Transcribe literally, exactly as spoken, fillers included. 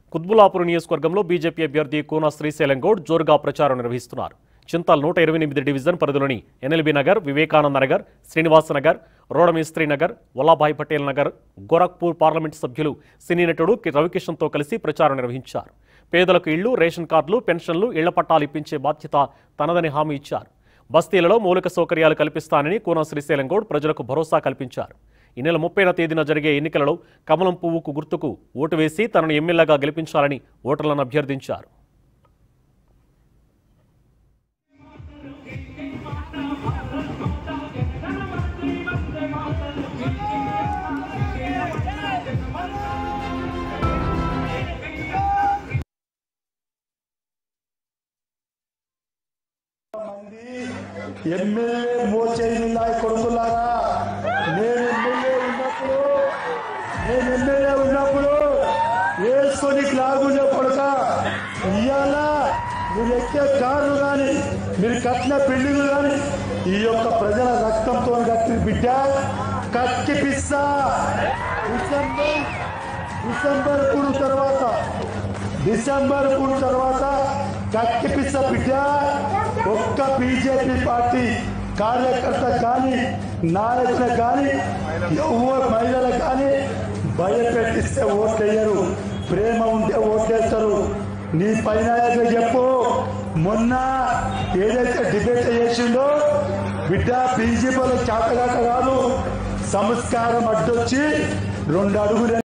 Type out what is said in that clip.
కుత్బుల్లాపూర్ నియోజకవర్గంలో బీజేపీ అభ్యర్థి కూనా శ్రీశైలం గౌడ్ జోరుగా ప్రచారం నిర్వహిస్తున్నారు. చింతల్ నూట ఇరవై ఎనిమిది డివిజన్ పరిధిలోని ఎన్ఎల్బీ నగర్, వివేకానంద నగర్, శ్రీనివాస నగర్, రోడమేస్త్రి నగర్, వల్లాభాయ్ పటేల్ నగర్, గోరఖ్పూర్ పార్లమెంటు సభ్యులు సినీ నటుడు రవికిషన్తో కలిసి ప్రచారం నిర్వహించారు. పేదలకు ఇళ్లు, రేషన్ కార్డులు, పెన్షన్లు, ఇళ్ల పట్టాలు ఇప్పించే బాధ్యత తనదని హామీ ఇచ్చారు. బస్తీలలో మౌలిక సౌకర్యాలు కల్పిస్తానని కూనా శ్రీశైలం గౌడ్ ప్రజలకు భరోసా కల్పించారు. ఈ నెల ముప్పైన తేదీన జరిగే ఎన్నికలలో కమలం పువ్వుకు గుర్తుకు ఓటు వేసి తనను ఎమ్మెల్యేగా గెలిపించాలని ఓటర్లను అభ్యర్థించారు. ఎమ్మెల్యే మోచేయిలా కొడుకులారా, నేను ఎమ్మెల్యే ఉన్నప్పుడు నేను ఎమ్మెల్యే ఉన్నప్పుడు వేసుకొని క్లాగులే కొడక ఇవాళ మీరు ఎక్కే కార్లు కానీ మీరు కట్టిన బిల్డింగ్లు కానీ ఈ యొక్క ప్రజల రక్తంతో కట్టిన బిడ్డ కక్కిపిస్తా. డిసెంబర్ డిసెంబర్ మూడు తర్వాత డిసెంబర్ మూడు తర్వాత కక్కిపిస్త బిడ్డ. ఒక్క బీజేపీ పార్టీ కార్యకర్త కానీ నాయకులకు కానీ ఎవరు మహిళలకు కానీ భయపెట్టిస్తే ఓట్లేయరు, ప్రేమ ఉంటే ఓట్లేస్తారు. నీ పైన చెప్పు, మొన్న ఏదైతే డిబేట్ చేసిండో బిడ్డ బీజేపీలో చాతగాట కాదు, సంస్కారం అడ్డొచ్చి రెండు అడుగులు